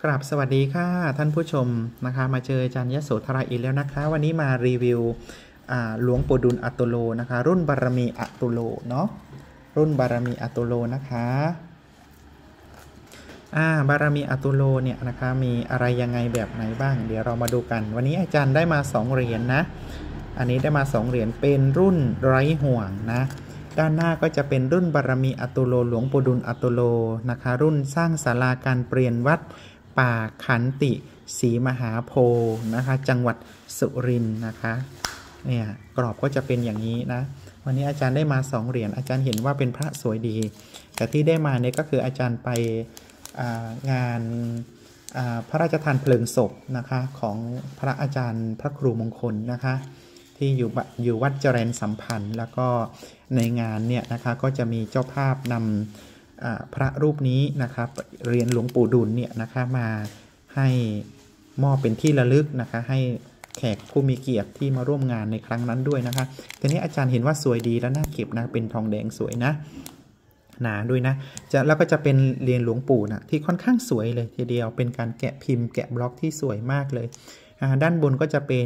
กราบสวัสดีค่ะท่านผู้ชมนะคะมาเจออาจารย์ยโสธราอีกแล้วนะคะวันนี้มารีวิวหลวงปู่ดุลอตุโลนะคะรุ่นบารมีอตุโลเนาะรุ่นบารมีอตุโลนะคะบารมีอตุโลเนี่ยนะคะมีอะไรยังไงแบบไหนบ้างเดี๋ยวเรามาดูกันวันนี้อาจารย์ได้มา2เหรียญนะอันนี้ได้มา2เหรียญเป็นรุ่นไร้ห่วงนะด้านหน้าก็จะเป็นรุ่นบารมีอตุโลหลวงปู่ดุลอตุโลนะคะรุ่นสร้างศาลาการเปลี่ยนวัดป่าขันติศรีมหาโพธิ์นะคะจังหวัดสุรินทร์นะคะเนี่ยกรอบก็จะเป็นอย่างนี้นะวันนี้อาจารย์ได้มา2เหรียญอาจารย์เห็นว่าเป็นพระสวยดีแต่ที่ได้มาเนี่ยก็คืออาจารย์ไปงานพระราชทานเพลิงศพนะคะของพระอาจารย์พระครูมงคลนะคะที่อยู่วัดเจริญสัมพันธ์แล้วก็ในงานเนี่ยนะคะก็จะมีเจ้าภาพนำพระรูปนี้นะครับเหรียญหลวงปู่ดุลเนี่ยนะคะมาให้มอบเป็นที่ระลึกนะคะให้แขกผู้มีเกียรติที่มาร่วมงานในครั้งนั้นด้วยนะคะทีนี้อาจารย์เห็นว่าสวยดีและน่าเก็บนะเป็นทองแดงสวยนะหนาด้วยนะแล้วก็จะเป็นเหรียญหลวงปู่นะที่ค่อนข้างสวยเลยทีเดียวเป็นการแกะพิมพ์แกะบล็อกที่สวยมากเลยด้านบนก็จะเป็น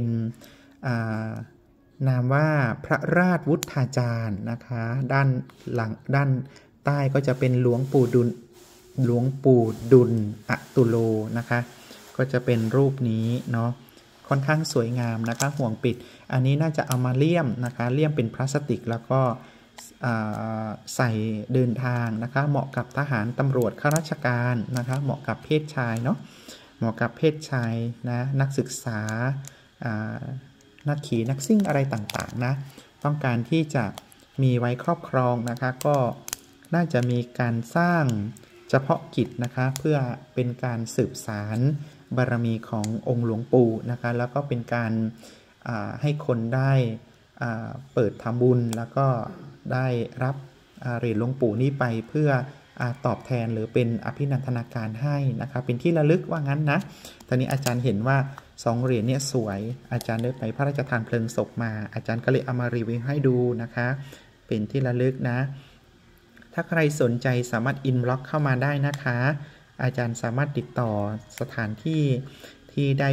นามว่าพระราชวุฒาจารย์นะคะด้านหลังด้านใต้ก็จะเป็นหลวงปู่ดุลอตุโลนะคะก็จะเป็นรูปนี้เนาะค่อนข้างสวยงามนะคะห่วงปิดอันนี้น่าจะเอามาเลี่ยมนะคะเลี่ยมเป็นพลาสติกแล้วก็ใส่เดินทางนะคะเหมาะกับทหารตำรวจข้าราชการนะคะเหมาะกับเพศชายเนาะเหมาะกับเพศชายนะนักศึกษานักขี่นักซิ่งอะไรต่างๆนะต้องการที่จะมีไว้ครอบครองนะคะก็น่าจะมีการสร้างเฉพาะกิจนะคะเพื่อเป็นการสืบสารบารมีขององค์หลวงปู่นะคะแล้วก็เป็นการให้คนได้เปิดทำบุญแล้วก็ได้รับเหรียญหลวงปู่นี้ไปเพื่อตอบแทนหรือเป็นอภินันทนาการให้นะคะเป็นที่ระลึกว่างั้นนะตอนนี้อาจารย์เห็นว่า2เหรียญเนี่ยสวยอาจารย์ได้ไปพระราชทานเพลิงศพมาอาจารย์ก็เลยเอามารีวิวให้ดูนะคะเป็นที่ระลึกนะถ้าใครสนใจสามารถอินบ็อกซ์เข้ามาได้นะคะอาจารย์สามารถติดต่อสถานที่ที่ได้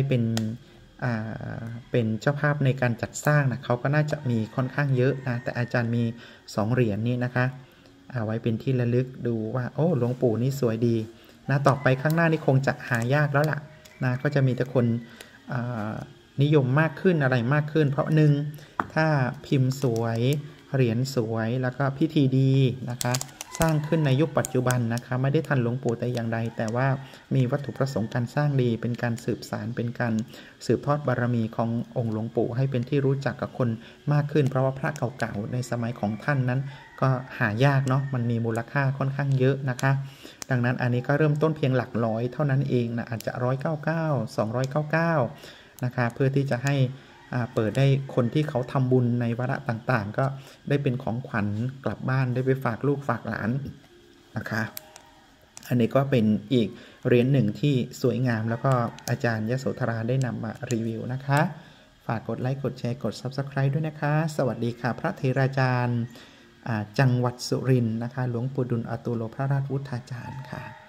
เป็นเจ้าภาพในการจัดสร้างนะเขาก็น่าจะมีค่อนข้างเยอะนะแต่อาจารย์มี2เหรียญนี้นะคะเอาไว้เป็นที่ระลึกดูว่าโอ้หลวงปู่นี่สวยดีนะต่อไปข้างหน้านี่คงจะหายากแล้วล่ะนะก็จะมีแต่คนนิยมมากขึ้นอะไรมากขึ้นเพราะหนึ่งถ้าพิมพ์สวยเหรียญสวยแล้วก็พิธีดีนะคะสร้างขึ้นในยุคปัจจุบันนะคะไม่ได้ทันหลวงปู่แต่อย่างใดแต่ว่ามีวัตถุประสงค์การสร้างดีเป็นการสืบสารเป็นการสืบทอดบารมีขององค์หลวงปู่ให้เป็นที่รู้จักกับคนมากขึ้นเพราะว่าพระเก่าๆในสมัยของท่านนั้นก็หายากเนาะมันมีมูลค่าค่อนข้างเยอะนะคะดังนั้นอันนี้ก็เริ่มต้นเพียงหลักร้อยเท่านั้นเองนะอาจจะ199 299นะคะเพื่อที่จะให้เปิดได้คนที่เขาทำบุญในวาระต่างๆก็ได้เป็นของขวัญกลับบ้านได้ไปฝากลูกฝากหลานนะคะอันนี้ก็เป็นอีกเหรียญหนึ่งที่สวยงามแล้วก็อาจารย์ยโสธราได้นำมารีวิวนะคะฝากกดไลค์กดแชร์กด Subscribe ด้วยนะคะสวัสดีค่ะพระเถราจารย์จังหวัดสุรินทร์นะคะหลวงปู่ดุลอตุโลพระราชวุฒาจารย์ค่ะ